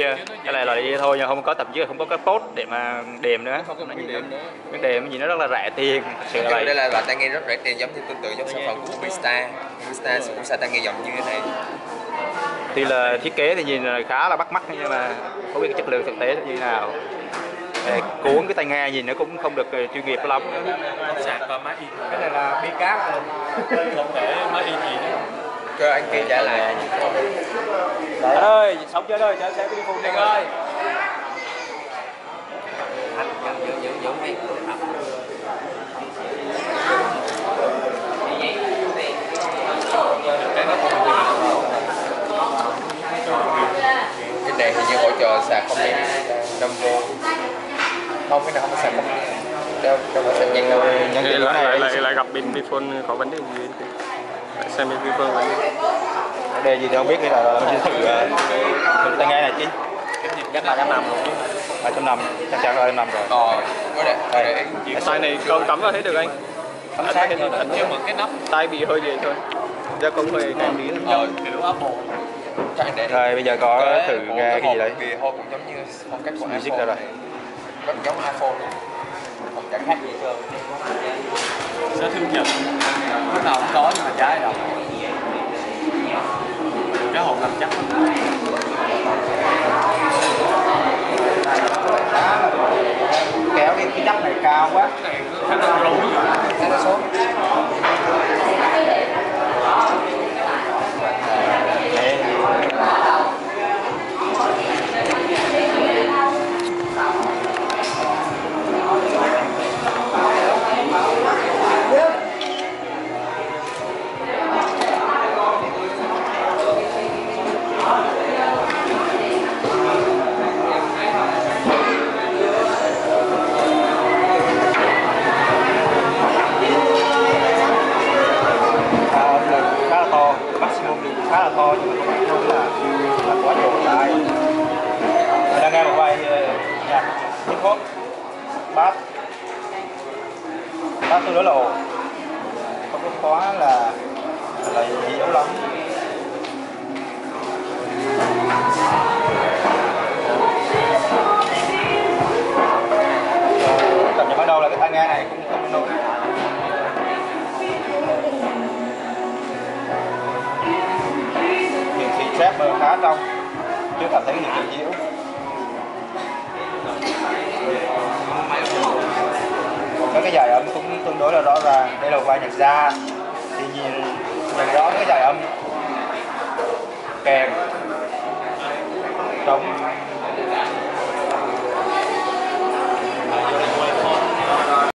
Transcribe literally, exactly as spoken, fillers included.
chưa? Cái này là đi thôi nhưng không có tập chứ không có cái post để mà đệm nữa. Không có Nó một nhìn đệm nữa. cái đệm gì nó rất là rẻ tiền. Thật sự là vậy. Đây là loại tai nghe rất rẻ tiền, giống như tương tự giống sản phẩm của Vista. Vista cũng xài tai nghe dòng như thế này. Tuy là thiết kế thì nhìn là khá là bắt mắt nhưng mà không biết cái chất lượng thực tế như thế nào. Để cuốn cái tai nghe nhìn nó cũng không được chuyên nghiệp lắm. Sạc và máy in. Cái này là bi cáp rồi. Không thể máy in gì nữa. Cơ anh kia trả lại. Anh ơi, sống chưa ơi, cho xe cái đi phun đi ơi. Anh giữ giữ giữ cái Cái này thì như hỗ trợ sạc không điện năm vôn. Không, cái nào không có sạc không đâu đâu có sạc nhanh đâu. Nhân lại tiện lại, này lại lại gặp bên Vifone có vấn đề gì thì lại xem bên Vifone vấn đề. vấn đề gì thì không biết, cái là mình sẽ thử thử tai nghe này chứ. Chắc là trăm năm luôn. ba trăm năm chắc chắn là năm rồi. Ờ, có đây. Đây. Tai này con cắm vào hết được anh. Cắm sát anh, anh chưa mở cái nắp. Tai bị hơi gì thôi. Ra cũng hơi căng tí Ờ, kiểu Apple. Rồi bây giờ có thử nghe cái gì đấy. Bìa hộp cũng giống như phong cách của Music iPhone ra rồi. rất giống iPhone luôn, không chẳng khác gì trơn. Rất thương nhật. Lúc nào cũng có nhưng mà trái đâu. Cái hộp làm chắc lắm. Kéo cái cái nắp này cao quá. Khả năng rối rồi. Cái nó số khá là to nhưng mà không là là quá nhiều lại. Mình đang nghe một bài nhạc hip hop, bass, bass tương đối là ồn, không có quá là là yếu lắm. Cảm nhận ban đầu là cái tai nghe này cũng không nổi. Xếp khá trong, chưa cảm thấy hiện tượng nhiễu. Các cái dải âm cũng tương đối là rõ ràng. Đây là bài nhạc jazz thì nhìn nhìn rõ cái dải âm kèn trống